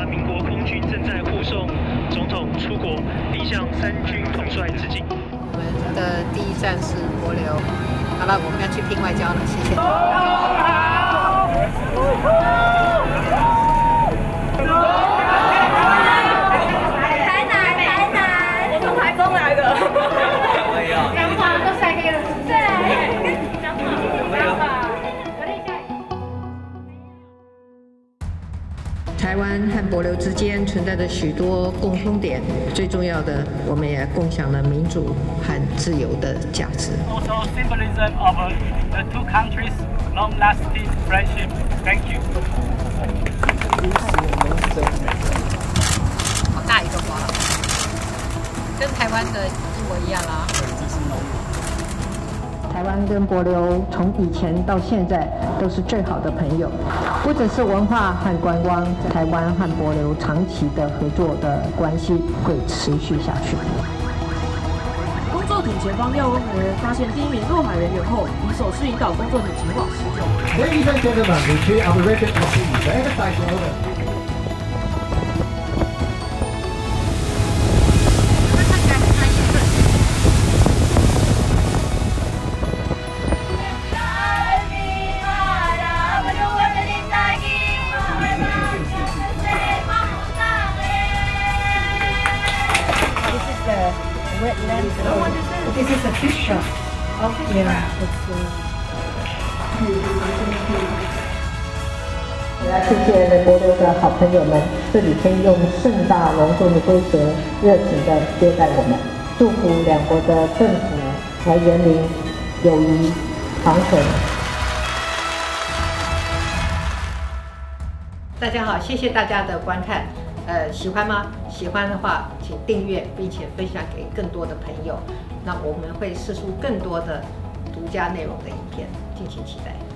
民国空军正在护送总统出国，立向三军统帅致敬。 我们的第一站是帛琉。好了，我们要去拼外交了，谢谢。 台南，我从台中来的。 彰化都晒黑了。对，彰化。 台湾和帛琉之间存在着许多共通点，最重要的，我们也共享了民主和自由的价值。 Also symbolism of the two countries' long-lasting friendship. Thank you. 好大一个花，跟台湾的一模一样啦。台湾跟帛琉从以前到现在都是最好的朋友，不只是文化和观光，台湾和帛琉长期的合作的关系会持续下去。 工作艇前方瞭望员发现第一名落海人员后，以手势引导工作艇前往施救。 Ladies and gentlemen, retreat of the Regent of the exercise over. This is a fish shop. Yeah, it's. 谢谢帛琉的好朋友们，这几天用盛大隆重的规格，热情的接待我们，祝福两国的政府和人民友谊长存。大家好，谢谢大家的观看。喜欢吗？喜欢的话，请订阅并且分享给更多的朋友。那我们会释出更多的独家内容的影片，敬请期待。